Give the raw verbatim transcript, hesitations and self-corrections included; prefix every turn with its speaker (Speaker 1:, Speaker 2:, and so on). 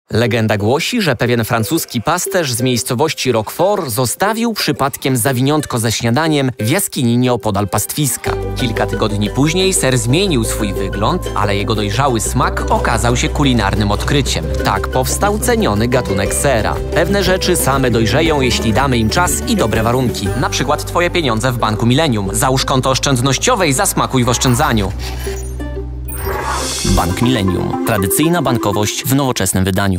Speaker 1: Legenda głosi, że pewien francuski pasterz z miejscowości Roquefort zostawił przypadkiem zawiniątko ze śniadaniem w jaskini nieopodal pastwiska. Kilka tygodni później ser zmienił swój wygląd, ale jego dojrzały smak okazał się kulinarnym odkryciem. Tak powstał ceniony gatunek sera. Pewne rzeczy same dojrzeją, jeśli damy im czas i dobre warunki. Na przykład twoje pieniądze w Banku Millennium. Załóż konto oszczędnościowe i zasmakuj w oszczędzaniu. Bank Millennium. Tradycyjna bankowość w nowoczesnym wydaniu.